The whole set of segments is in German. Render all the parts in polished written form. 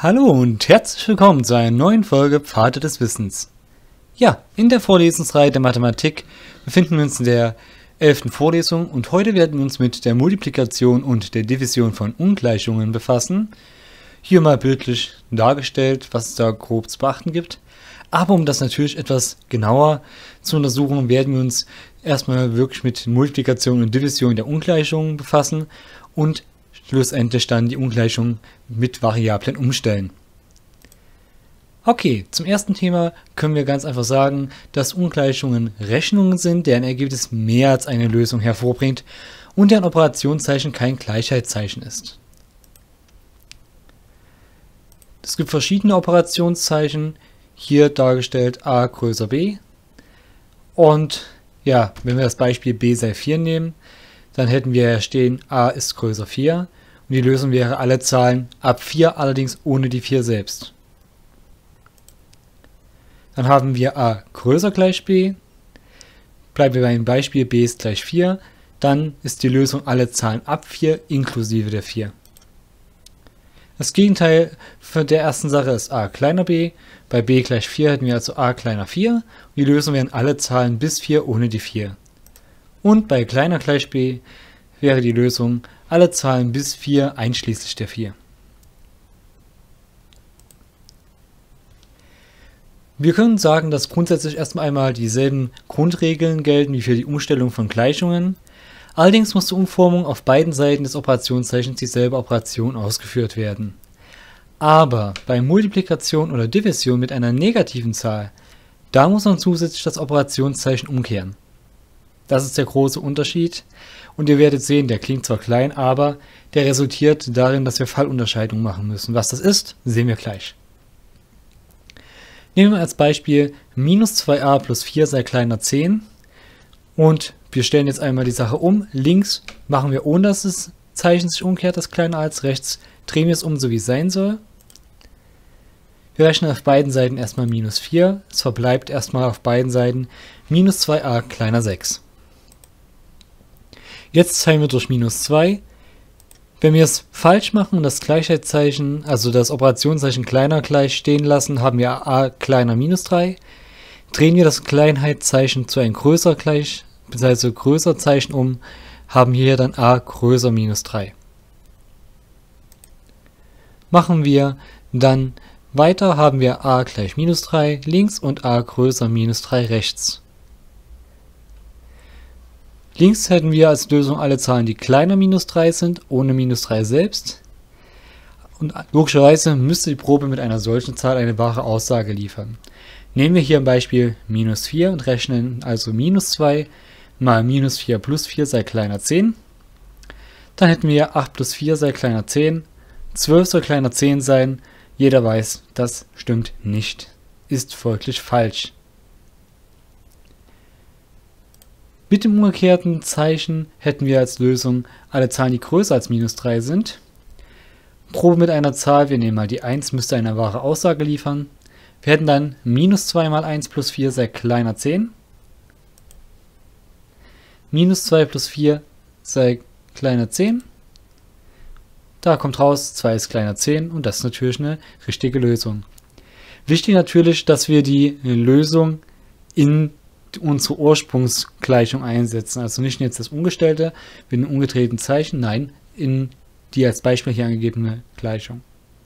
Hallo und herzlich willkommen zu einer neuen Folge Pfade des Wissens. Ja, in der Vorlesungsreihe der Mathematik befinden wir uns in der 11. Vorlesung und heute werden wir uns mit der Multiplikation und der Division von Ungleichungen befassen. Hier mal bildlich dargestellt, was es da grob zu beachten gibt. Aber um das natürlich etwas genauer zu untersuchen, werden wir uns erstmal wirklich mit Multiplikation und Division der Ungleichungen befassen und schlussendlich dann die Ungleichung mit Variablen umstellen. Okay, zum ersten Thema können wir ganz einfach sagen, dass Ungleichungen Rechnungen sind, deren Ergebnis mehr als eine Lösung hervorbringt und deren Operationszeichen kein Gleichheitszeichen ist. Es gibt verschiedene Operationszeichen, hier dargestellt a größer b. Und ja, wenn wir das Beispiel b sei 4 nehmen, dann hätten wir stehen a ist größer 4 und die Lösung wäre alle Zahlen ab 4, allerdings ohne die 4 selbst. Dann haben wir a größer gleich b, bleiben wir beim Beispiel b ist gleich 4, dann ist die Lösung alle Zahlen ab 4 inklusive der 4. Das Gegenteil von der ersten Sache ist a kleiner b, bei b gleich 4 hätten wir also a kleiner 4 und die Lösung wären alle Zahlen bis 4 ohne die 4. Und bei kleiner gleich b wäre die Lösung alle Zahlen bis 4 einschließlich der 4. Wir können sagen, dass grundsätzlich erstmal einmal dieselben Grundregeln gelten wie für die Umstellung von Gleichungen. Allerdings muss die Umformung auf beiden Seiten des Operationszeichens dieselbe Operation ausgeführt werden. Aber bei Multiplikation oder Division mit einer negativen Zahl, da muss man zusätzlich das Operationszeichen umkehren. Das ist der große Unterschied und ihr werdet sehen, der klingt zwar klein, aber der resultiert darin, dass wir Fallunterscheidung machen müssen. Was das ist, sehen wir gleich. Nehmen wir als Beispiel minus 2a plus 4 sei kleiner 10 und wir stellen jetzt einmal die Sache um. Links machen wir, ohne dass das Zeichen sich umkehrt, das kleiner als rechts, drehen wir es um, so wie es sein soll. Wir rechnen auf beiden Seiten erstmal minus 4, es verbleibt erstmal auf beiden Seiten minus 2a kleiner 6. Jetzt teilen wir durch minus 2. Wenn wir es falsch machen und das Gleichheitszeichen, also das Operationszeichen kleiner gleich stehen lassen, haben wir a kleiner minus 3. Drehen wir das Gleichheitszeichen zu ein größer gleich, bzw. größer Zeichen um, haben wir hier dann a größer minus 3. Machen wir dann weiter, haben wir a gleich minus 3 links und a größer minus 3 rechts. Links hätten wir als Lösung alle Zahlen, die kleiner minus 3 sind, ohne minus 3 selbst. Und logischerweise müsste die Probe mit einer solchen Zahl eine wahre Aussage liefern. Nehmen wir hier ein Beispiel minus 4 und rechnen also minus 2 mal minus 4 plus 4 sei kleiner 10. Dann hätten wir 8 plus 4 sei kleiner 10, 12 soll kleiner 10 sein. Jeder weiß, das stimmt nicht, ist folglich falsch. Mit dem umgekehrten Zeichen hätten wir als Lösung alle Zahlen, die größer als minus 3 sind. Probe mit einer Zahl, wir nehmen mal die 1, müsste eine wahre Aussage liefern. Wir hätten dann minus 2 mal 1 plus 4 sei kleiner 10. Minus 2 plus 4 sei kleiner 10. Da kommt raus, 2 ist kleiner 10 und das ist natürlich eine richtige Lösung. Wichtig natürlich, dass wir die Lösung in unsere Ursprungsgleichung einsetzen. Also nicht jetzt das Umgestellte mit einem umgedrehten Zeichen, nein, in die als Beispiel hier angegebene Gleichung.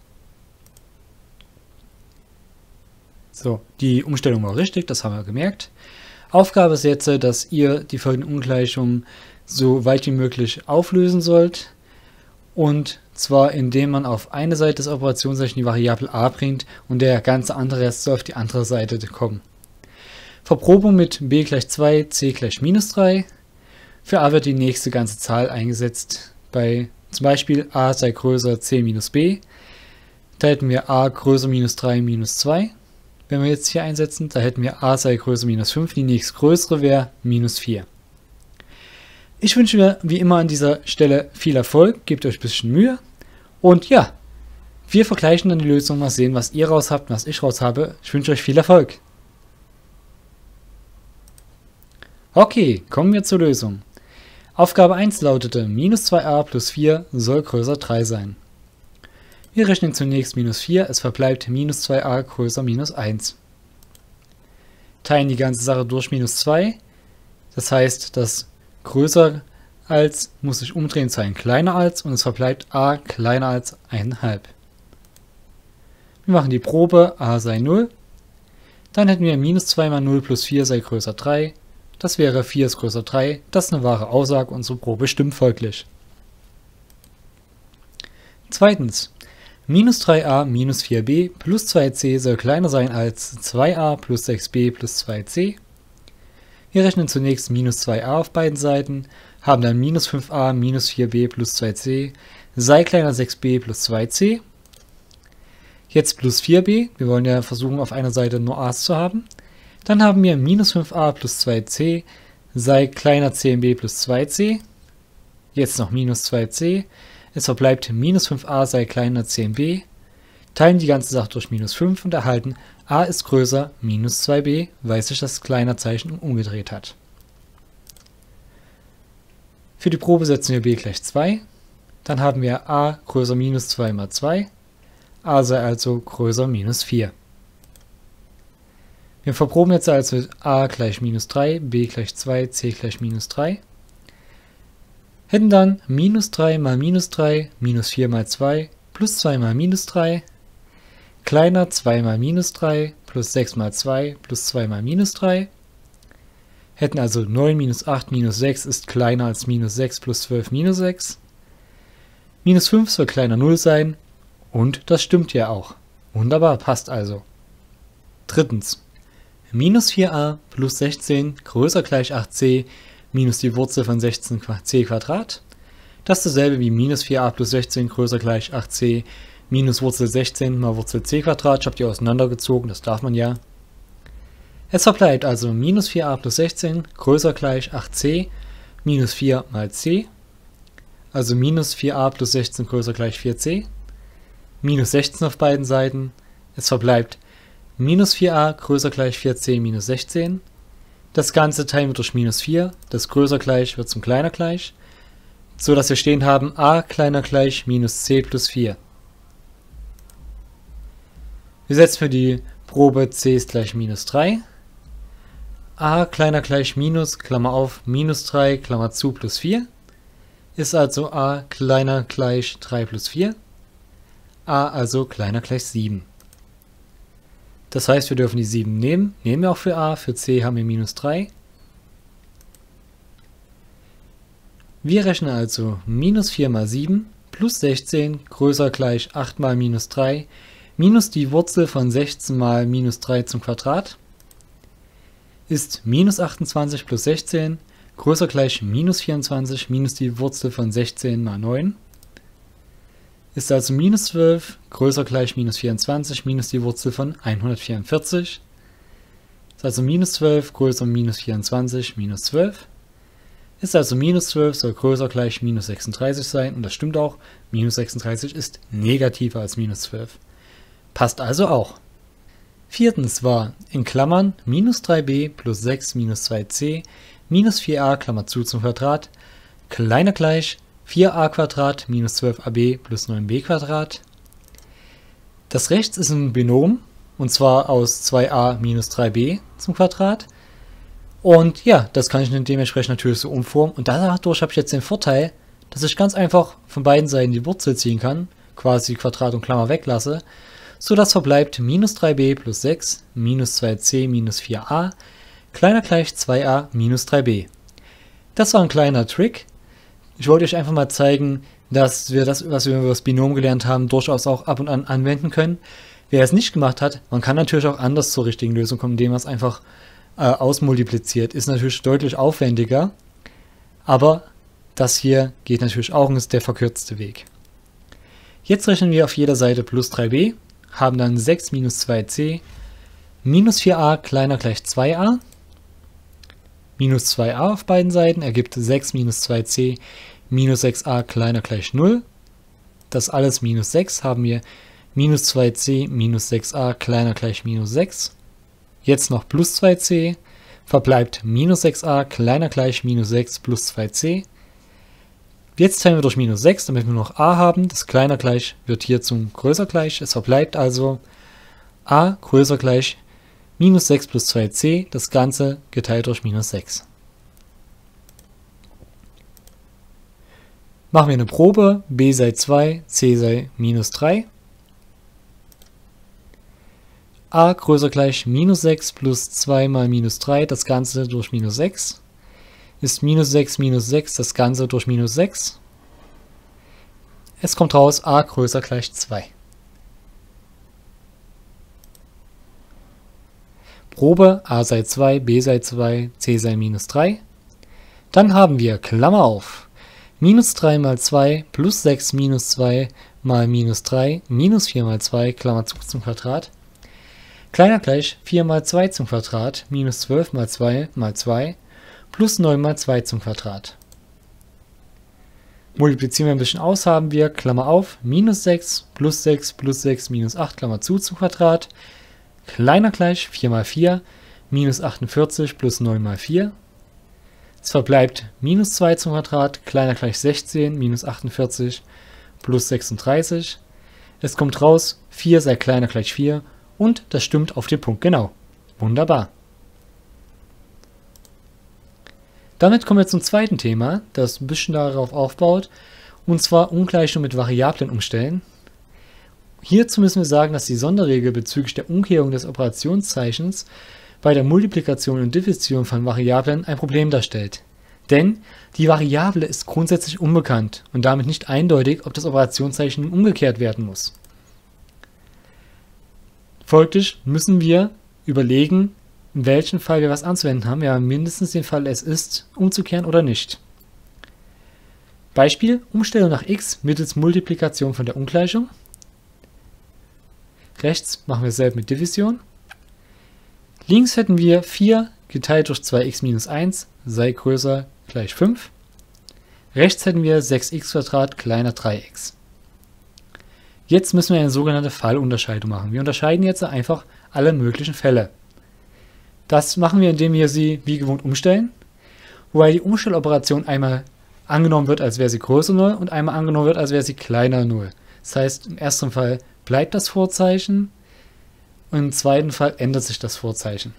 So, die Umstellung war richtig, das haben wir gemerkt. Aufgabe ist jetzt, dass ihr die folgenden Ungleichungen so weit wie möglich auflösen sollt. Und zwar indem man auf eine Seite des Operationszeichens die Variable a bringt und der ganze andere Rest soll auf die andere Seite kommen. Verprobung mit b gleich 2, c gleich minus 3. Für a wird die nächste ganze Zahl eingesetzt. Bei zum Beispiel a sei größer c minus b. Da hätten wir a größer minus 3 minus 2. Wenn wir jetzt hier einsetzen, da hätten wir a sei größer minus 5. Die nächstgrößere wäre minus 4. Ich wünsche mir wie immer an dieser Stelle viel Erfolg. Gebt euch ein bisschen Mühe. Und ja, wir vergleichen dann die Lösung, mal sehen, was ihr raus habt und was ich raus habe. Ich wünsche euch viel Erfolg. Okay, kommen wir zur Lösung. Aufgabe 1 lautete, minus 2a plus 4 soll größer 3 sein. Wir rechnen zunächst minus 4, es verbleibt minus 2a größer minus 1. Teilen die ganze Sache durch minus 2, das heißt, das größer als muss sich umdrehen zu ein kleiner als und es verbleibt a kleiner als 1,5. Wir machen die Probe, a sei 0. Dann hätten wir minus 2 mal 0 plus 4 sei größer 3. Das wäre 4 ist größer 3. Das ist eine wahre Aussage, unsere Probe stimmt folglich. Zweitens, minus 3a minus 4b plus 2c soll kleiner sein als 2a plus 6b plus 2c. Wir rechnen zunächst minus 2a auf beiden Seiten, haben dann minus 5a minus 4b plus 2c sei kleiner 6b plus 2c. Jetzt plus 4b, wir wollen ja versuchen auf einer Seite nur a's zu haben. Dann haben wir minus 5a plus 2c sei kleiner 10b plus 2c. Jetzt noch minus 2c. Es verbleibt minus 5a sei kleiner 10b. Teilen die ganze Sache durch minus 5 und erhalten a ist größer minus 2b, weil sich das kleiner Zeichen umgedreht hat. Für die Probe setzen wir b gleich 2. Dann haben wir a größer minus 2 mal 2. A sei also größer minus 4. Wir verproben jetzt also a gleich minus 3, b gleich 2, c gleich minus 3. Hätten dann minus 3 mal minus 3, minus 4 mal 2, plus 2 mal minus 3, kleiner 2 mal minus 3, plus 6 mal 2, plus 2 mal minus 3. Hätten also 9 minus 8 minus 6 ist kleiner als minus 6 plus 12 minus 6. Minus 5 soll kleiner 0 sein. Und das stimmt ja auch. Wunderbar, passt also. Drittens. Minus 4a plus 16 größer gleich 8c minus die Wurzel von 16c Quadrat. Das ist dasselbe wie minus 4a plus 16 größer gleich 8c minus Wurzel 16 mal Wurzel c Quadrat. Ich habe die auseinandergezogen, das darf man ja. Es verbleibt also minus 4a plus 16 größer gleich 8c minus 4 mal c. Also minus 4a plus 16 größer gleich 4c. Minus 16 auf beiden Seiten. Es verbleibt minus 4a größer gleich 4c minus 16. Das Ganze teilen wir durch minus 4. Das größer gleich wird zum kleiner gleich. So dass wir stehen haben a kleiner gleich minus c plus 4. Wir setzen für die Probe c ist gleich minus 3. A kleiner gleich minus, Klammer auf, minus 3, Klammer zu, plus 4. Ist also a kleiner gleich 3 plus 4. A also kleiner gleich 7. Das heißt, wir dürfen die 7 nehmen. Nehmen wir auch für a. Für c haben wir minus 3. Wir rechnen also minus 4 mal 7 plus 16 größer gleich 8 mal minus 3 minus die Wurzel von 16 mal minus 3 zum Quadrat ist minus 28 plus 16 größer gleich minus 24 minus die Wurzel von 16 mal 9. Ist also minus 12 größer gleich minus 24 minus die Wurzel von 144. Ist also minus 12 größer minus 24 minus 12. Ist also minus 12 soll größer gleich minus 36 sein und das stimmt auch. Minus 36 ist negativer als minus 12. Passt also auch. Viertens war in Klammern minus 3b plus 6 minus 2c minus 4a Klammer zu zum Quadrat kleiner gleich 4a Quadrat minus 12ab plus 9b Quadrat. Das rechts ist ein Binom, und zwar aus 2a minus 3b zum Quadrat. Und ja, das kann ich dann dementsprechend natürlich so umformen. Und dadurch habe ich jetzt den Vorteil, dass ich ganz einfach von beiden Seiten die Wurzel ziehen kann, quasi Quadrat und Klammer weglasse, sodass verbleibt minus 3b plus 6 minus 2c minus 4a kleiner gleich 2a minus 3b. Das war ein kleiner Trick. Ich wollte euch einfach mal zeigen, dass wir das, was wir über das Binom gelernt haben, durchaus auch ab und an anwenden können. Wer es nicht gemacht hat, man kann natürlich auch anders zur richtigen Lösung kommen, indem man es einfach ausmultipliziert. Ist natürlich deutlich aufwendiger, aber das hier geht natürlich auch und ist der verkürzte Weg. Jetzt rechnen wir auf jeder Seite plus 3b, haben dann 6 minus 2c minus 4a kleiner gleich 2a. Minus 2a auf beiden Seiten ergibt 6 minus 2c minus 6a kleiner gleich 0. Das alles minus 6 haben wir minus 2c minus 6a kleiner gleich minus 6. Jetzt noch plus 2c, verbleibt minus 6a kleiner gleich minus 6 plus 2c. Jetzt teilen wir durch minus 6, damit wir noch a haben. Das kleiner gleich wird hier zum größer gleich. Es verbleibt also a größer gleich minus 6 plus 2c, das Ganze geteilt durch minus 6. Machen wir eine Probe, b sei 2, c sei minus 3. A größer gleich minus 6 plus 2 mal minus 3, das Ganze durch minus 6. Ist minus 6 minus 6, das Ganze durch minus 6. Es kommt raus, a größer gleich 2. Probe, a sei 2, b sei 2, c sei minus 3. Dann haben wir, Klammer auf, minus 3 mal 2 plus 6 minus 2 mal minus 3 minus 4 mal 2, Klammer zu zum Quadrat. Kleiner gleich 4 mal 2 zum Quadrat minus 12 mal 2 mal 2 plus 9 mal 2 zum Quadrat. Multiplizieren wir ein bisschen aus, haben wir, Klammer auf, minus 6 plus 6 minus 8, Klammer zu zum Quadrat. Kleiner gleich 4 mal 4 minus 48 plus 9 mal 4. Es verbleibt minus 2 zum Quadrat, kleiner gleich 16 minus 48 plus 36. Es kommt raus, 4 sei kleiner gleich 4 und das stimmt auf den Punkt genau. Wunderbar. Damit kommen wir zum zweiten Thema, das ein bisschen darauf aufbaut, und zwar Ungleichung mit Variablen umstellen. Hierzu müssen wir sagen, dass die Sonderregel bezüglich der Umkehrung des Operationszeichens bei der Multiplikation und Division von Variablen ein Problem darstellt. Denn die Variable ist grundsätzlich unbekannt und damit nicht eindeutig, ob das Operationszeichen nun umgekehrt werden muss. Folglich müssen wir überlegen, in welchem Fall wir was anzuwenden haben. Wir haben mindestens den Fall, es ist umzukehren oder nicht. Beispiel, Umstellung nach x mittels Multiplikation von der Ungleichung. Rechts machen wir dasselbe mit Division. Links hätten wir 4 geteilt durch 2x minus 1 sei größer gleich 5. Rechts hätten wir 6x² kleiner 3x. Jetzt müssen wir eine sogenannte Fallunterscheidung machen. Wir unterscheiden jetzt einfach alle möglichen Fälle. Das machen wir, indem wir sie wie gewohnt umstellen, wobei die Umstelloperation einmal angenommen wird, als wäre sie größer 0 und einmal angenommen wird, als wäre sie kleiner 0. Das heißt, im ersten Fall bleibt das Vorzeichen und im zweiten Fall ändert sich das Vorzeichen.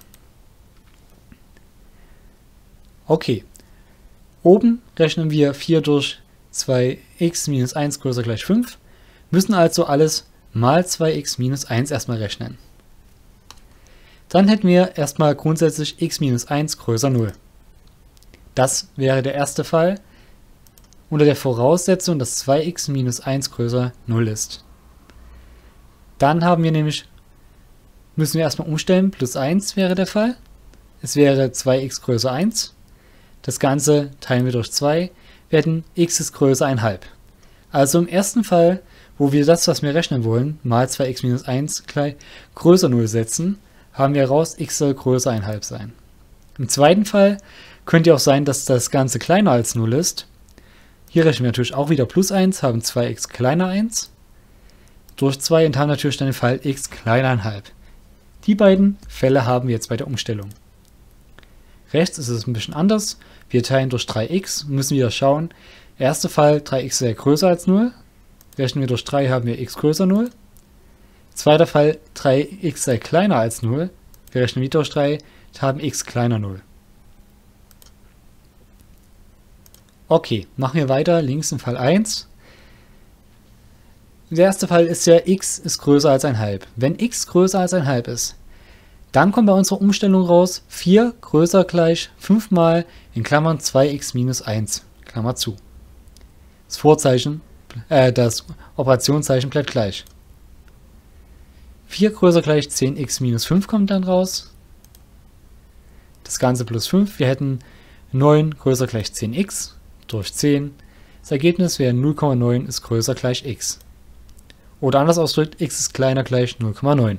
Okay, oben rechnen wir 4 durch 2x minus 1 größer gleich 5, müssen also alles mal 2x minus 1 erstmal rechnen. Dann hätten wir erstmal grundsätzlich x minus 1 größer 0. Das wäre der erste Fall unter der Voraussetzung, dass 2x minus 1 größer 0 ist. Dann haben wir nämlich, müssen wir erstmal umstellen, plus 1 wäre der Fall. Es wäre 2x größer 1. Das Ganze teilen wir durch 2, wir hätten x ist größer 1,5. Also im ersten Fall, wo wir das, was wir rechnen wollen, mal 2x minus 1 gleich größer 0 setzen, haben wir heraus, x soll größer 1,5 sein. Im zweiten Fall könnte auch sein, dass das Ganze kleiner als 0 ist. Hier rechnen wir natürlich auch wieder plus 1, haben 2x kleiner 1 durch 2 und haben natürlich dann den Fall x kleiner 1,5. Die beiden Fälle haben wir jetzt bei der Umstellung. Rechts ist es ein bisschen anders. Wir teilen durch 3x, müssen wieder schauen. Erster Fall, 3x sei größer als 0. Rechnen wir durch 3, haben wir x größer 0. Zweiter Fall, 3x sei kleiner als 0. Wir rechnen wieder durch 3, haben x kleiner 0. Okay, machen wir weiter. Links im Fall 1. Der erste Fall ist ja, x ist größer als 1,5. Wenn x größer als 1,5 ist, dann kommt bei unserer Umstellung raus, 4 größer gleich 5 mal in Klammern 2x minus 1, Klammer zu. Das Vorzeichen, das Operationszeichen bleibt gleich. 4 größer gleich 10x minus 5 kommt dann raus. Das Ganze plus 5. Wir hätten 9 größer gleich 10x durch 10. Das Ergebnis wäre 0,9 ist größer gleich x. Oder anders ausgedrückt, x ist kleiner gleich 0,9.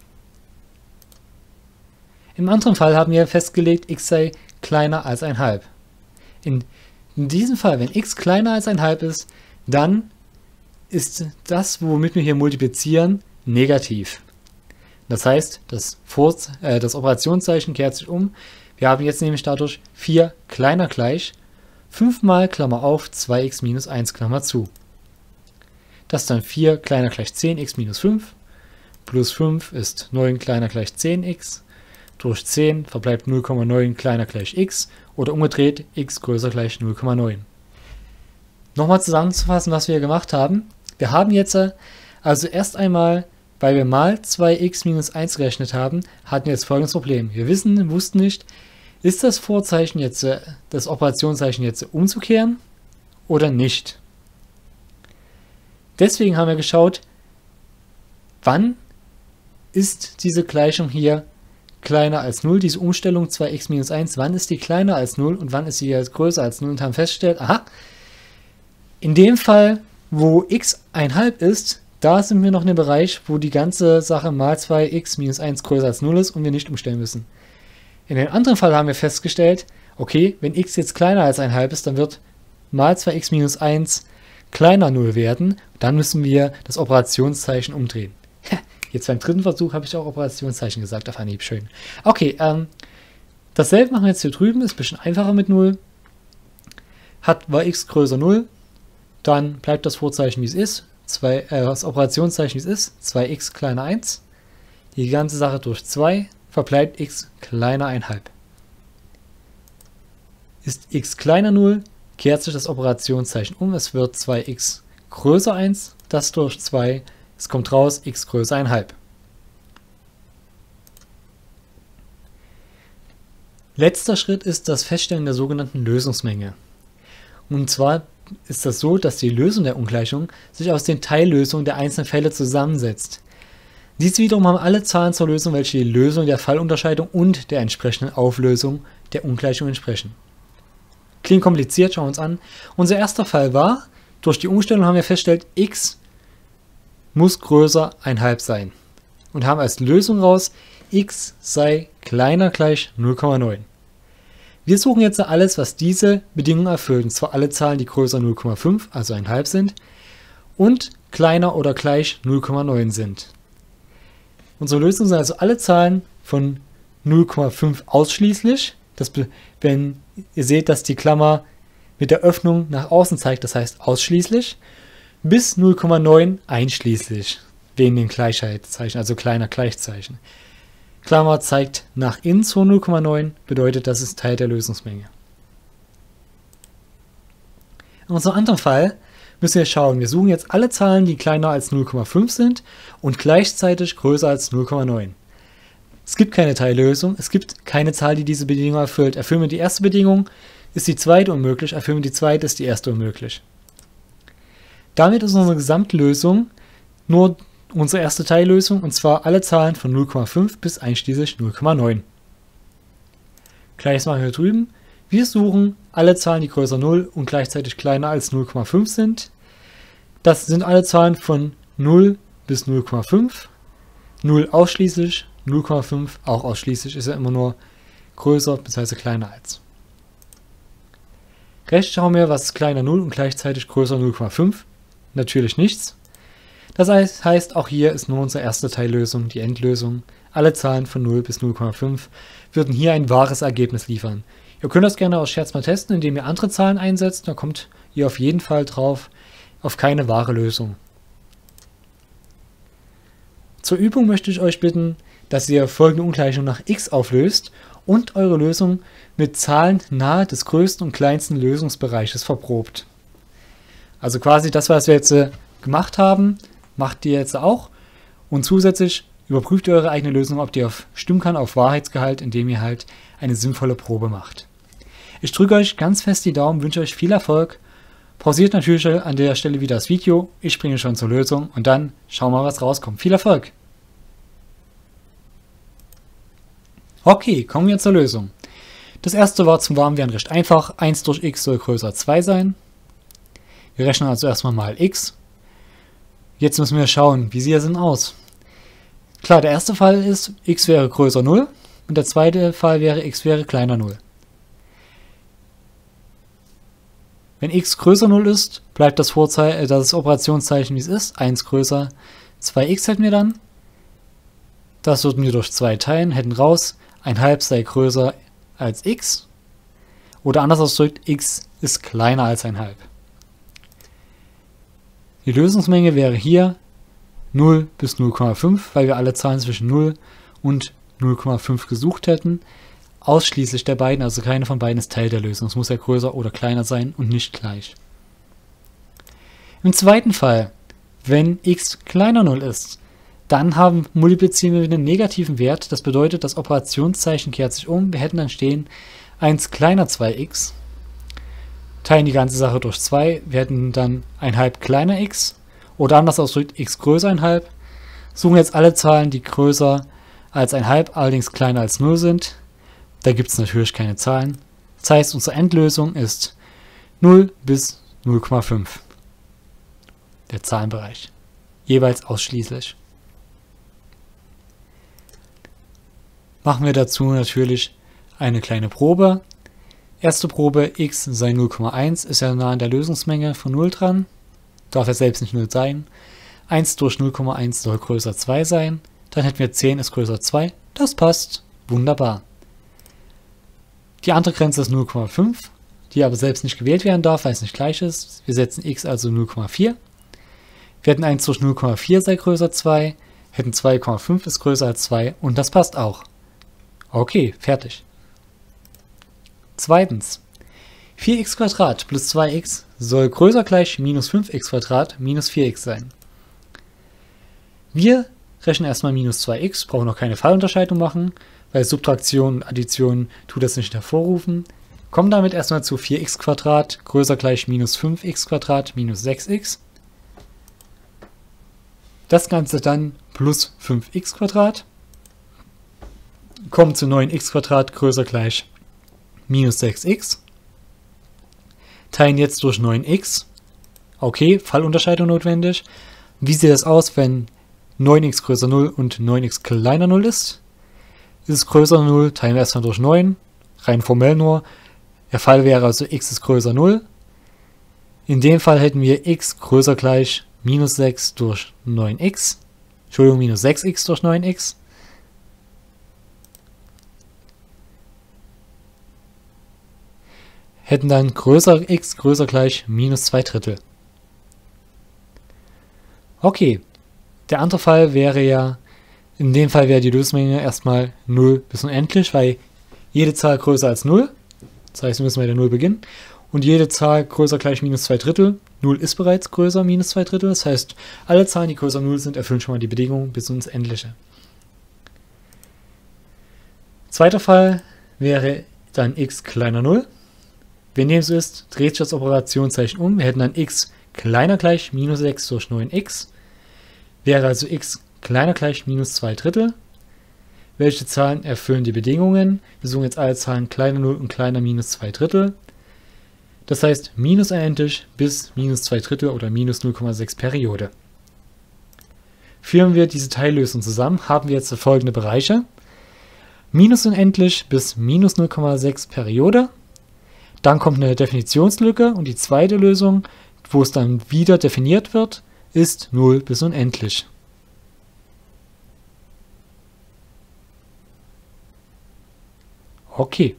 Im anderen Fall haben wir festgelegt, x sei kleiner als 1,5. In diesem Fall, wenn x kleiner als 1,5 ist, dann ist das, womit wir hier multiplizieren, negativ. Das heißt, das Operationszeichen kehrt sich um. Wir haben jetzt nämlich dadurch 4 kleiner gleich 5 mal, Klammer auf, 2x minus 1, Klammer zu. Das ist dann 4 kleiner gleich 10x minus 5, plus 5 ist 9 kleiner gleich 10x, durch 10 verbleibt 0,9 kleiner gleich x oder umgedreht x größer gleich 0,9. Nochmal zusammenzufassen, was wir gemacht haben. Wir haben jetzt also erst einmal, weil wir mal 2x minus 1 gerechnet haben, hatten wir jetzt folgendes Problem. Wir wussten nicht, ist das Vorzeichen jetzt, das Operationszeichen jetzt umzukehren oder nicht. Deswegen haben wir geschaut, wann ist diese Gleichung hier kleiner als 0, diese Umstellung 2x minus 1, wann ist die kleiner als 0 und wann ist sie jetzt größer als 0 und haben festgestellt, aha, in dem Fall, wo x 1/2 ist, da sind wir noch in dem Bereich, wo die ganze Sache mal 2x minus 1 größer als 0 ist und wir nicht umstellen müssen. In dem anderen Fall haben wir festgestellt, okay, wenn x jetzt kleiner als 1/2 ist, dann wird mal 2x minus 1 kleiner 0 werden. Dann müssen wir das Operationszeichen umdrehen. Jetzt beim dritten Versuch habe ich auch Operationszeichen gesagt, auf Anhieb, schön. Okay, dasselbe machen wir jetzt hier drüben, ist ein bisschen einfacher mit 0. War x größer 0, dann bleibt das Vorzeichen wie es ist, das Operationszeichen wie es ist, 2x kleiner 1. Die ganze Sache durch 2 verbleibt x kleiner 1/2. Ist x kleiner 0, kehrt sich das Operationszeichen um, es wird 2x größer 1, das durch 2, es kommt raus, x größer 1/2. Letzter Schritt ist das Feststellen der sogenannten Lösungsmenge. Und zwar ist das so, dass die Lösung der Ungleichung sich aus den Teillösungen der einzelnen Fälle zusammensetzt. Dies wiederum haben alle Zahlen zur Lösung, welche die Lösung der Fallunterscheidung und der entsprechenden Auflösung der Ungleichung entsprechen. Klingt kompliziert, schauen wir uns an. Unser erster Fall war, durch die Umstellung haben wir festgestellt, x muss größer 1/2 sein. Und haben als Lösung raus, x sei kleiner gleich 0,9. Wir suchen jetzt alles, was diese Bedingung erfüllt, und zwar alle Zahlen, die größer 0,5, also 1/2 sind, und kleiner oder gleich 0,9 sind. Unsere Lösung sind also alle Zahlen von 0,5 ausschließlich. Wenn ihr seht, dass die Klammer mit der Öffnung nach außen zeigt, das heißt ausschließlich, bis 0,9 einschließlich, wegen den Gleichheitszeichen, also kleiner Gleichzeichen. Klammer zeigt nach innen zu 0,9, bedeutet, das ist Teil der Lösungsmenge. In unserem anderen Fall müssen wir schauen, wir suchen jetzt alle Zahlen, die kleiner als 0,5 sind und gleichzeitig größer als 0,9. Es gibt keine Teillösung, es gibt keine Zahl, die diese Bedingung erfüllt. Erfüllen wir die erste Bedingung, ist die zweite unmöglich, erfüllen wir die zweite, ist die erste unmöglich. Damit ist unsere Gesamtlösung nur unsere erste Teillösung, und zwar alle Zahlen von 0,5 bis einschließlich 0,9. Gleiches machen wir hier drüben. Wir suchen alle Zahlen, die größer 0 und gleichzeitig kleiner als 0,5 sind. Das sind alle Zahlen von 0 bis 0,5. 0 ausschließlich, 0,5 auch ausschließlich, ist ja immer nur größer bzw. kleiner als. Rechts schauen wir, was ist kleiner 0 und gleichzeitig größer 0,5. Natürlich nichts. Das heißt, auch hier ist nur unsere erste Teillösung, die Endlösung. Alle Zahlen von 0 bis 0,5 würden hier ein wahres Ergebnis liefern. Ihr könnt das gerne aus Scherz mal testen, indem ihr andere Zahlen einsetzt. Da kommt ihr auf jeden Fall drauf, auf keine wahre Lösung. Zur Übung möchte ich euch bitten, dass ihr folgende Ungleichung nach x auflöst und eure Lösung mit Zahlen nahe des größten und kleinsten Lösungsbereiches verprobt. Also quasi das, was wir jetzt gemacht haben, macht ihr jetzt auch. Und zusätzlich überprüft ihr eure eigene Lösung, ob die stimmen kann auf Wahrheitsgehalt, indem ihr halt eine sinnvolle Probe macht. Ich drücke euch ganz fest die Daumen, wünsche euch viel Erfolg. Pausiert natürlich an der Stelle wieder das Video. Ich springe schon zur Lösung und dann schauen wir mal, was rauskommt. Viel Erfolg! Okay, kommen wir zur Lösung. Das erste war zum Warmwerden recht einfach. 1 durch x soll größer 2 sein. Wir rechnen also erstmal mal x. Jetzt müssen wir schauen, wie sieht das denn aus? Klar, der erste Fall ist, x wäre größer 0 und der zweite Fall wäre, x wäre kleiner 0. Wenn x größer 0 ist, bleibt das Operationszeichen wie es ist, 1 größer 2x hätten wir dann. Das würden wir durch 2 teilen, hätten raus, 1/2 sei größer als x. Oder anders ausgedrückt, x ist kleiner als 1/2. Die Lösungsmenge wäre hier 0 bis 0,5, weil wir alle Zahlen zwischen 0 und 0,5 gesucht hätten. Ausschließlich der beiden, also keine von beiden ist Teil der Lösung. Es muss ja größer oder kleiner sein und nicht gleich. Im zweiten Fall, wenn x kleiner 0 ist, dann multiplizieren wir mit einem negativen Wert. Das bedeutet, das Operationszeichen kehrt sich um. Wir hätten dann stehen 1 kleiner 2x, teilen die ganze Sache durch 2. Wir hätten dann 1/2 kleiner x oder anders ausgedrückt x größer 1/2. Suchen jetzt alle Zahlen, die größer als 1/2, allerdings kleiner als 0 sind. Da gibt es natürlich keine Zahlen. Das heißt, unsere Endlösung ist 0 bis 0,5. Der Zahlenbereich. Jeweils ausschließlich. Machen wir dazu natürlich eine kleine Probe. Erste Probe, x sei 0,1, ist ja nah an der Lösungsmenge von 0 dran. Darf ja selbst nicht 0 sein. 1 durch 0,1 soll größer 2 sein. Dann hätten wir 10 ist größer 2. Das passt. Wunderbar. Die andere Grenze ist 0,5, die aber selbst nicht gewählt werden darf, weil es nicht gleich ist. Wir setzen x also 0,4. Wir hätten 1 durch 0,4 sei größer 2, hätten 2,5 ist größer als 2 und das passt auch. Okay, fertig. Zweitens, 4x² plus 2x soll größer gleich minus 5x² minus 4x sein. Wir rechnen erstmal minus 2x, brauchen noch keine Fallunterscheidung machen, weil Subtraktion und Addition tut das nicht hervorrufen. Kommen damit erstmal zu 4x² größer gleich minus 5x² minus 6x. Das Ganze dann plus 5x². Kommen zu 9x² größer gleich minus 6x. Teilen jetzt durch 9x. Okay, Fallunterscheidung notwendig. Wie sieht das aus, wenn 9x größer 0 und 9x kleiner 0 ist? Ist es größer 0, teilen wir erstmal durch 9. Rein formell nur. Der Fall wäre also x ist größer 0. In dem Fall hätten wir x größer gleich minus 6 durch 9x. Entschuldigung, minus 6x durch 9x. Hätten dann x größer gleich minus 2/3. Okay, der andere Fall wäre ja, in dem Fall wäre die Lösungsmenge erstmal 0 bis unendlich, weil jede Zahl größer als 0, das heißt, wir müssen bei der 0 beginnen, und jede Zahl größer gleich minus 2/3, 0 ist bereits größer minus 2/3, das heißt, alle Zahlen, die größer 0 sind, erfüllen schon mal die Bedingung bis ins Endliche. Zweiter Fall wäre dann x kleiner 0. Wenn dem so ist, dreht sich das Operationszeichen um. Wir hätten dann x kleiner gleich minus 6 durch 9x. Wäre also x kleiner gleich minus 2/3. Welche Zahlen erfüllen die Bedingungen? Wir suchen jetzt alle Zahlen kleiner 0 und kleiner minus 2/3. Das heißt minus unendlich bis minus 2/3 oder minus 0,6 Periode. Führen wir diese Teillösung zusammen, haben wir jetzt folgende Bereiche. Minus unendlich bis minus 0,6 Periode. Dann kommt eine Definitionslücke und die zweite Lösung, wo es dann wieder definiert wird, ist 0 bis unendlich. Okay.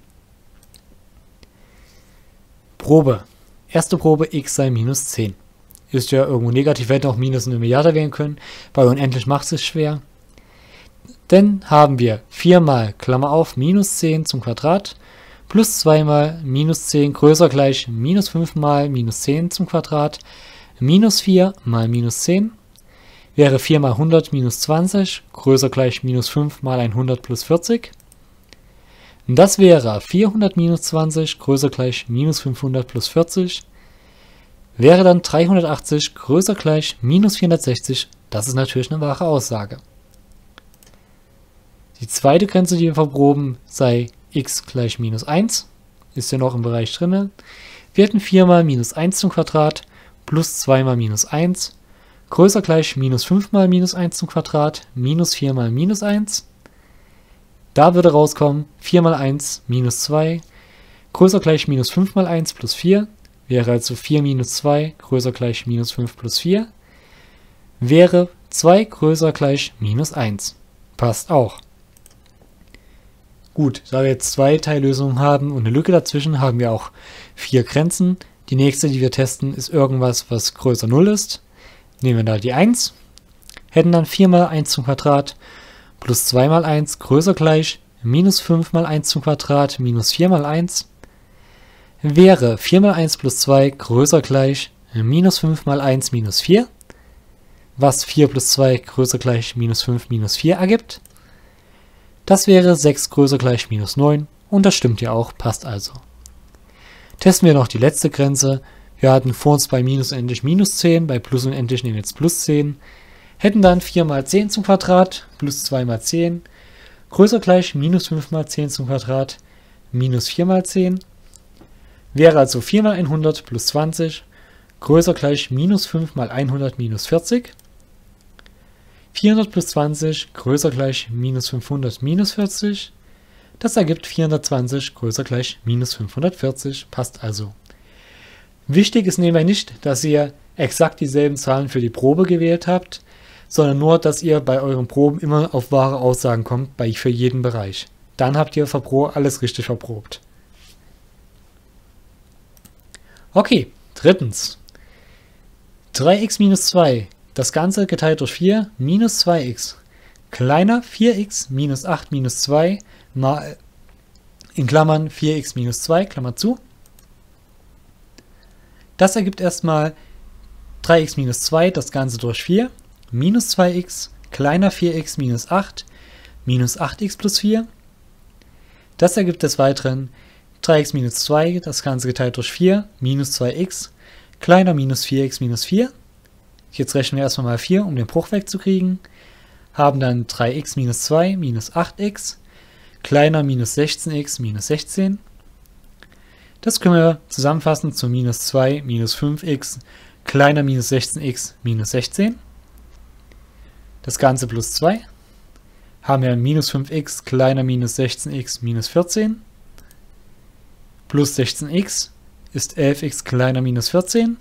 Probe. Erste Probe, x sei minus 10. Ist ja irgendwo negativ, wir hätten auch minus eine Milliarde wählen können, weil unendlich macht es schwer. Dann haben wir 4 mal, Klammer auf, minus 10 zum Quadrat, plus 2 mal minus 10 größer gleich minus 5 mal minus 10 zum Quadrat, minus 4 mal minus 10, wäre 4 mal 100 minus 20, größer gleich minus 5 mal 100 plus 40. Das wäre 400 minus 20, größer gleich minus 500 plus 40, wäre dann 380 größer gleich minus 460, das ist natürlich eine wahre Aussage. Die zweite Grenze, die wir verproben, sei x gleich minus 1, ist ja noch im Bereich drin. Wir hätten 4 mal minus 1 zum Quadrat plus 2 mal minus 1, größer gleich minus 5 mal minus 1 zum Quadrat, minus 4 mal minus 1. Da würde rauskommen 4 mal 1 minus 2, größer gleich minus 5 mal 1 plus 4, wäre also 4 minus 2 größer gleich minus 5 plus 4, wäre 2 größer gleich minus 1. Passt auch. Gut, da wir jetzt 2 Teillösungen haben und eine Lücke dazwischen, haben wir auch 4 Grenzen. Die nächste, die wir testen, ist irgendwas, was größer 0 ist. Nehmen wir da die 1. Hätten dann 4 mal 1 zum Quadrat plus 2 mal 1 größer gleich minus 5 mal 1 zum Quadrat minus 4 mal 1. Wäre 4 mal 1 plus 2 größer gleich minus 5 mal 1 minus 4, was 4 plus 2 größer gleich minus 5 minus 4 ergibt. Das wäre 6 größer gleich minus 9 und das stimmt ja auch, passt also. Testen wir noch die letzte Grenze. Wir hatten vor uns bei minus unendlich minus 10, bei plus unendlich nehmen wir jetzt plus 10. Hätten dann 4 mal 10 zum Quadrat plus 2 mal 10 größer gleich minus 5 mal 10 zum Quadrat minus 4 mal 10. Wäre also 4 mal 100 plus 20 größer gleich minus 5 mal 100 minus 40. 400 plus 20 größer gleich minus 500 minus 40. Das ergibt 420 größer gleich minus 540. Passt also. Wichtig ist nebenbei nicht, dass ihr exakt dieselben Zahlen für die Probe gewählt habt, sondern nur, dass ihr bei euren Proben immer auf wahre Aussagen kommt, für jeden Bereich. Dann habt ihr alles richtig verprobt. Okay, drittens. 3x minus 2, das Ganze geteilt durch 4, minus 2x, kleiner 4x minus 8 minus 2 mal, in Klammern 4x minus 2, Klammer zu. Das ergibt erstmal 3x minus 2, das Ganze durch 4, minus 2x, kleiner 4x minus 8, minus 8x plus 4. Das ergibt des Weiteren 3x minus 2, das Ganze geteilt durch 4, minus 2x, kleiner minus 4x minus 4. Jetzt rechnen wir erstmal mal 4, um den Bruch wegzukriegen. Haben dann 3x minus 2 minus 8x, kleiner minus 16x minus 16. Das können wir zusammenfassen zu minus 2 minus 5x, kleiner minus 16x minus 16. Das Ganze plus 2. Haben wir minus 5x, kleiner minus 16x minus 14. Plus 16x ist 11x kleiner minus 14.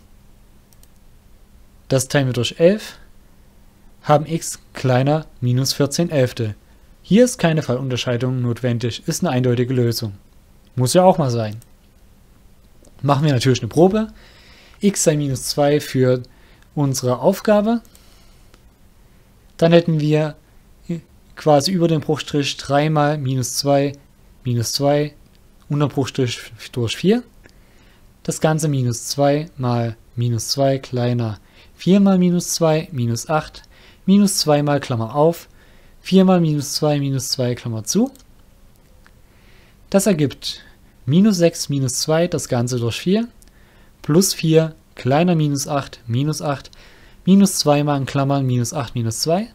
Das teilen wir durch 11. Haben x kleiner minus 14 Elftel. Hier ist keine Fallunterscheidung notwendig, ist eine eindeutige Lösung. Muss ja auch mal sein. Machen wir natürlich eine Probe. X sei minus 2 für unsere Aufgabe. Dann hätten wir quasi über den Bruchstrich 3 mal minus 2 unter Bruchstrich durch 4. Das Ganze minus 2 mal minus 2 kleiner 4 mal minus 2 minus 8 minus 2 mal Klammer auf 4 mal minus 2 Klammer zu. Das ergibt minus 6 minus 2, das Ganze durch 4, plus 4, kleiner minus 8 minus 2 mal in Klammern minus 8 minus 2.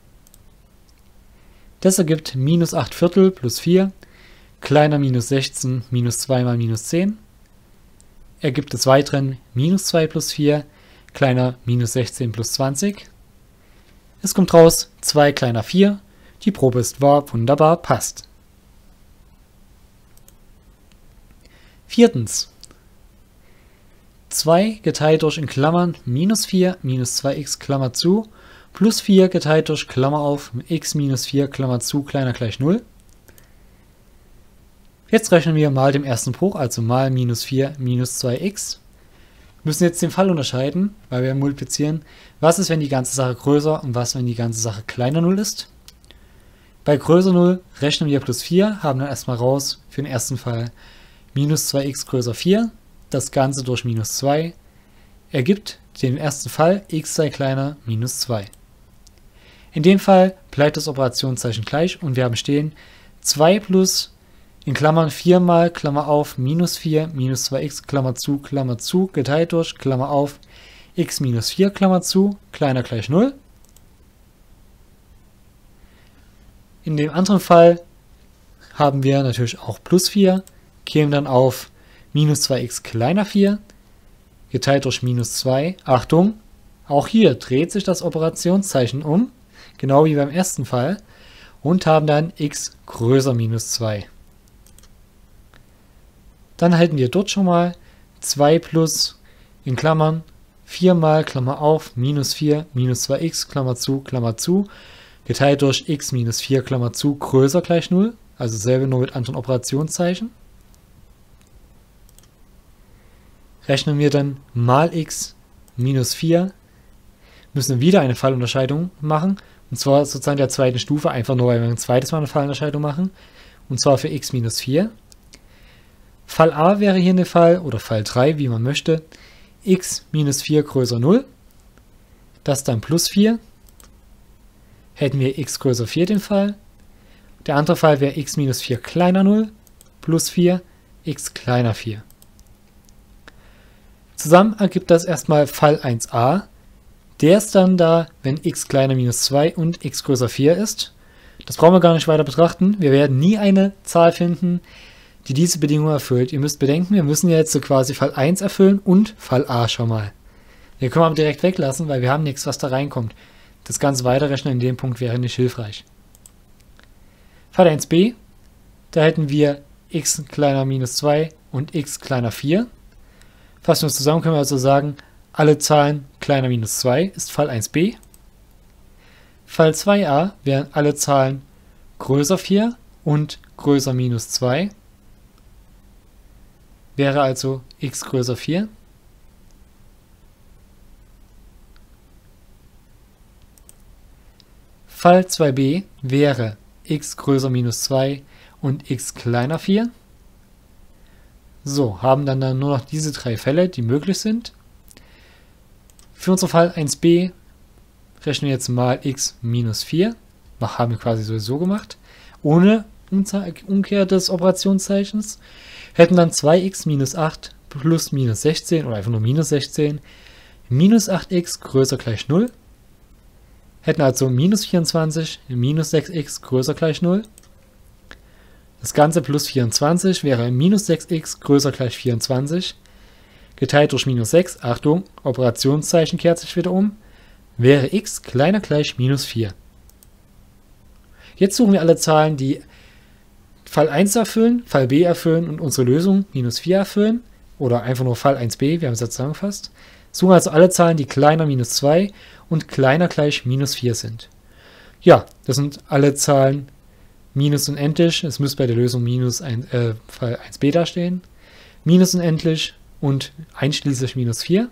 Das ergibt minus 8 Viertel plus 4, kleiner minus 16 minus 2 mal minus 10. Ergibt des Weiteren minus 2 plus 4, kleiner minus 16 plus 20. Es kommt raus 2 kleiner 4. Die Probe ist wahr, wunderbar, passt. Viertens. 2 geteilt durch in Klammern minus 4 minus 2x Klammer zu plus 4 geteilt durch Klammer auf x minus 4 Klammer zu kleiner gleich 0. Jetzt rechnen wir mal dem ersten Bruch, also mal minus 4 minus 2x. Wir müssen jetzt den Fall unterscheiden, weil wir multiplizieren. Was ist, wenn die ganze Sache größer und was, wenn die ganze Sache kleiner 0 ist? Bei größer 0 rechnen wir plus 4, haben dann erstmal raus für den ersten Fall minus 2x größer 4, das Ganze durch minus 2 ergibt den ersten Fall x sei kleiner minus 2. In dem Fall bleibt das Operationszeichen gleich und wir haben stehen 2 plus in Klammern 4 mal Klammer auf minus 4 minus 2x Klammer zu geteilt durch Klammer auf x minus 4 Klammer zu kleiner gleich 0. In dem anderen Fall haben wir natürlich auch plus 4, kämen dann auf minus 2x kleiner 4 geteilt durch minus 2. Achtung, auch hier dreht sich das Operationszeichen um, genau wie beim ersten Fall, und haben dann x größer minus 2. Dann halten wir dort schon mal 2 plus in Klammern 4 mal Klammer auf minus 4 minus 2x Klammer zu geteilt durch x minus 4 Klammer zu größer gleich 0. also selbe nur mit anderen Operationszeichen. Rechnen wir dann mal x minus 4, müssen wir wieder eine Fallunterscheidung machen, und zwar sozusagen der zweiten Stufe, einfach nur, weil wir ein zweites Mal eine Fallunterscheidung machen, und zwar für x minus 4. Fall a wäre hier der Fall, oder Fall 3, wie man möchte, x minus 4 größer 0, das dann plus 4, hätten wir x größer 4 den Fall. Der andere Fall wäre x minus 4 kleiner 0, plus 4, x kleiner 4. Zusammen ergibt das erstmal Fall 1a. Der ist dann da, wenn x kleiner minus 2 und x größer 4 ist. Das brauchen wir gar nicht weiter betrachten. Wir werden nie eine Zahl finden, die diese Bedingung erfüllt. Ihr müsst bedenken, wir müssen ja jetzt so quasi Fall 1 erfüllen und Fall a schon mal. Den können wir aber direkt weglassen, weil wir haben nichts, was da reinkommt. Das ganze Weiterrechnen in dem Punkt wäre nicht hilfreich. Fall 1b, da hätten wir x kleiner minus 2 und x kleiner 4. Fassen wir uns zusammen, können wir also sagen, alle Zahlen kleiner minus 2 ist Fall 1b. Fall 2a wären alle Zahlen größer 4 und größer minus 2. Wäre also x größer 4. Fall 2b wäre x größer minus 2 und x kleiner 4. So, haben dann nur noch diese drei Fälle, die möglich sind. Für unseren Fall 1b rechnen wir jetzt mal x minus 4. Haben wir quasi sowieso gemacht. Ohne Umkehr des Operationszeichens. Hätten dann 2x minus 8 plus minus 16 oder einfach nur minus 16 minus 8x größer gleich 0. Hätten also minus 24 minus 6x größer gleich 0. Das Ganze plus 24 wäre minus 6x größer gleich 24, geteilt durch minus 6, Achtung, Operationszeichen kehrt sich wieder um, wäre x kleiner gleich minus 4. Jetzt suchen wir alle Zahlen, die Fall 1 erfüllen, Fall b erfüllen und unsere Lösung minus 4 erfüllen, oder einfach nur Fall 1b, wir haben es jetzt zusammengefasst. Suchen also alle Zahlen, die kleiner minus 2 und kleiner gleich minus 4 sind. Ja, das sind alle Zahlen minus unendlich, es müsste bei der Lösung minus Fall 1b dastehen, minus unendlich und einschließlich minus 4.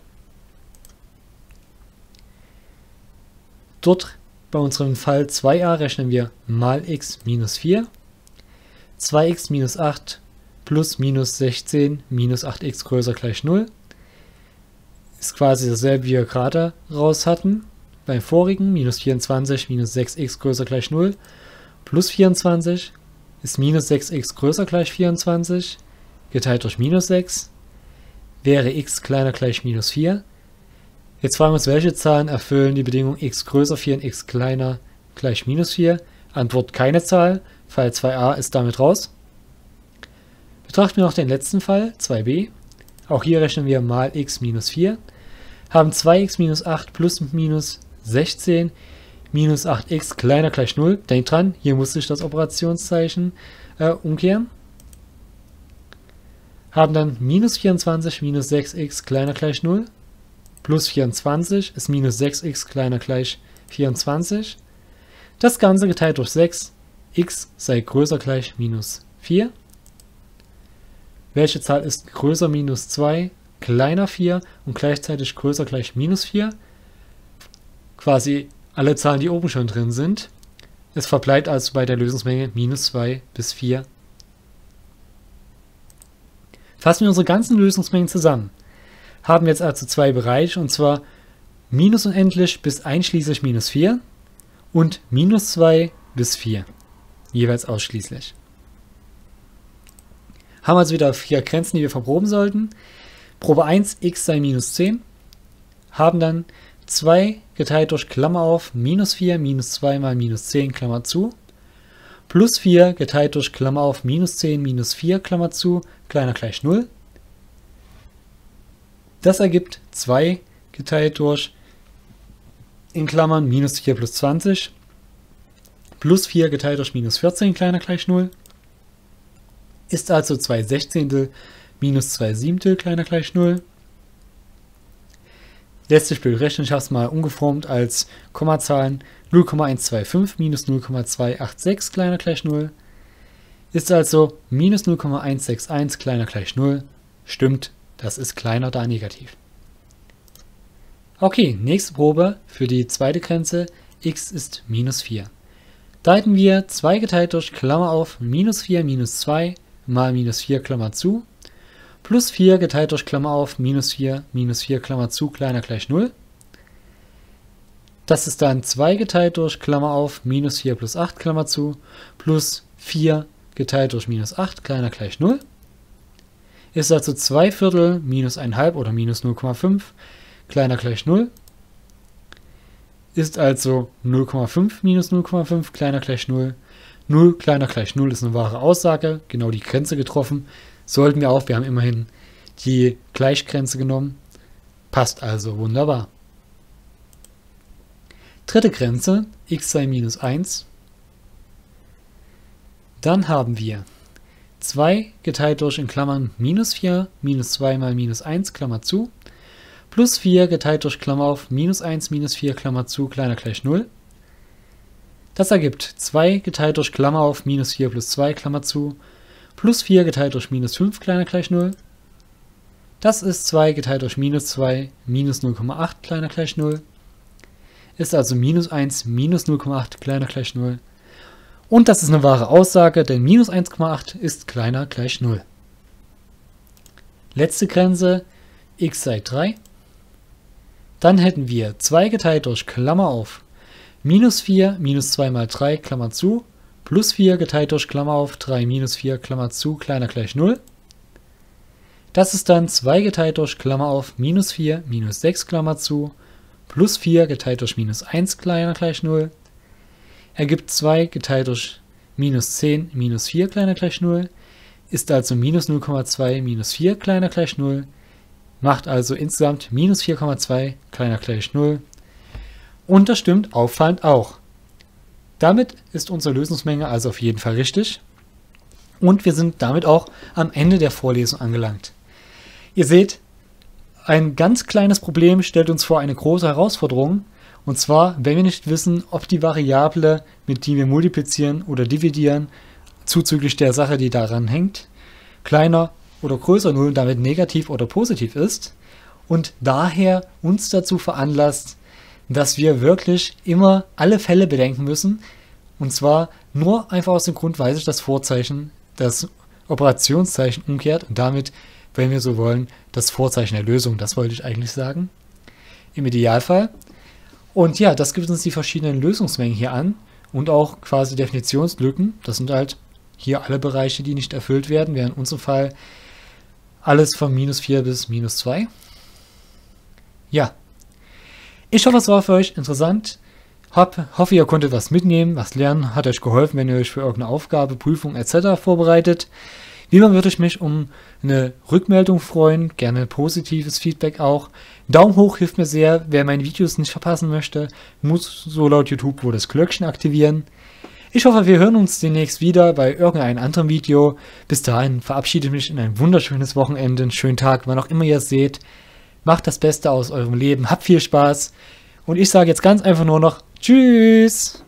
Dort bei unserem Fall 2a rechnen wir mal x minus 4, 2x minus 8 plus minus 16 minus 8x größer gleich 0. Ist quasi dasselbe, wie wir gerade raus hatten. Beim vorigen minus 24 minus 6x größer gleich 0 plus 24 ist minus 6x größer gleich 24, geteilt durch minus 6, wäre x kleiner gleich minus 4. Jetzt fragen wir uns, welche Zahlen erfüllen die Bedingung x größer 4 und x kleiner gleich minus 4. Antwort keine Zahl, Fall 2a ist damit raus. Betrachten wir noch den letzten Fall, 2b. Auch hier rechnen wir mal x minus 4, haben 2x minus 8 plus minus 16 minus 8x kleiner gleich 0. Denkt dran, hier muss sich das Operationszeichen umkehren. Haben dann minus 24 minus 6x kleiner gleich 0. Plus 24 ist minus 6x kleiner gleich 24. Das Ganze geteilt durch 6, x sei größer gleich minus 4. Welche Zahl ist größer minus 2, kleiner 4 und gleichzeitig größer gleich minus 4? Quasi alle Zahlen, die oben schon drin sind. Es verbleibt also bei der Lösungsmenge minus 2 bis 4. Fassen wir unsere ganzen Lösungsmengen zusammen. Haben wir jetzt also zwei Bereiche, und zwar minus unendlich bis einschließlich minus 4 und minus 2 bis 4. Jeweils ausschließlich. Haben also wieder 4 Grenzen, die wir verproben sollten. Probe 1, x sei minus 10. Haben dann 2 geteilt durch Klammer auf, minus 4, minus 2 mal minus 10, Klammer zu, plus 4 geteilt durch Klammer auf, minus 10, minus 4, Klammer zu, kleiner gleich 0. Das ergibt 2 geteilt durch, in Klammern, minus 4 plus 20, plus 4 geteilt durch minus 14, kleiner gleich 0, ist also 2 Sechzehntel minus 2 Siebtel, kleiner gleich 0. Lässt sich blöd rechnen, ich habe es mal umgeformt als Kommazahlen 0,125 minus 0,286 kleiner gleich 0 Ist also minus 0,161 kleiner gleich 0. Stimmt, das ist kleiner da negativ. Okay, nächste Probe für die zweite Grenze, x ist minus 4. Da hätten wir 2 geteilt durch Klammer auf minus 4 minus 2 mal minus 4 Klammer zu, plus 4 geteilt durch Klammer auf minus 4 Klammer zu kleiner gleich 0. Das ist dann 2 geteilt durch Klammer auf minus 4 plus 8 Klammer zu, plus 4 geteilt durch minus 8 kleiner gleich 0. Ist also 2 Viertel minus 1,5 oder minus 0,5 kleiner gleich 0. Ist also 0,5 minus 0,5 kleiner gleich 0. 0 kleiner gleich 0 ist eine wahre Aussage, genau die Grenze getroffen. Sollten wir auch, wir haben immerhin die Gleichgrenze genommen. Passt also wunderbar. Dritte Grenze, x sei minus 1. Dann haben wir 2 geteilt durch in Klammern minus 4 minus 2 mal minus 1 Klammer zu, plus 4 geteilt durch Klammer auf minus 1 minus 4 Klammer zu kleiner gleich 0. Das ergibt 2 geteilt durch Klammer auf minus 4 plus 2 Klammer zu, plus 4 geteilt durch minus 5 kleiner gleich 0. Das ist 2 geteilt durch minus 2 minus 0,8 kleiner gleich 0. Ist also minus 1 minus 0,8 kleiner gleich 0. Und das ist eine wahre Aussage, denn minus 1,8 ist kleiner gleich 0. Letzte Grenze, x sei 3. Dann hätten wir 2 geteilt durch Klammer auf minus 4 minus 2 mal 3 Klammer zu, plus 4 geteilt durch Klammer auf 3 minus 4 Klammer zu kleiner gleich 0. Das ist dann 2 geteilt durch Klammer auf minus 4 minus 6 Klammer zu, plus 4 geteilt durch minus 1 kleiner gleich 0. Ergibt 2 geteilt durch minus 10 minus 4 kleiner gleich 0, ist also minus 0,2 minus 4 kleiner gleich 0, macht also insgesamt minus 4,2 kleiner gleich 0. Und das stimmt auffallend auch. Damit ist unsere Lösungsmenge also auf jeden Fall richtig. Und wir sind damit auch am Ende der Vorlesung angelangt. Ihr seht, ein ganz kleines Problem stellt uns vor eine große Herausforderung. Und zwar, wenn wir nicht wissen, ob die Variable, mit die wir multiplizieren oder dividieren, zuzüglich der Sache, die daran hängt, kleiner oder größer 0 und damit negativ oder positiv ist. Und daher uns dazu veranlasst, dass wir wirklich immer alle Fälle bedenken müssen. Und zwar nur einfach aus dem Grund, weil sich das Vorzeichen, das Operationszeichen umkehrt und damit, wenn wir so wollen, das Vorzeichen der Lösung. Das wollte ich eigentlich sagen. Im Idealfall. Und ja, das gibt uns die verschiedenen Lösungsmengen hier an und auch quasi Definitionslücken. Das sind halt hier alle Bereiche, die nicht erfüllt werden, wäre in unserem Fall alles von minus 4 bis minus 2. Ja, ich hoffe, es war für euch interessant. Hoffe, ihr konntet was mitnehmen, was lernen, hat euch geholfen, wenn ihr euch für irgendeine Aufgabe, Prüfung etc. vorbereitet. Wie immer würde ich mich um eine Rückmeldung freuen, gerne positives Feedback auch. Daumen hoch hilft mir sehr, wer meine Videos nicht verpassen möchte, muss so laut YouTube wohl das Glöckchen aktivieren. Ich hoffe, wir hören uns demnächst wieder bei irgendeinem anderen Video. Bis dahin verabschiede ich mich in ein wunderschönes Wochenende, einen schönen Tag, wann auch immer ihr es seht. Macht das Beste aus eurem Leben, habt viel Spaß und ich sage jetzt ganz einfach nur noch Tschüss!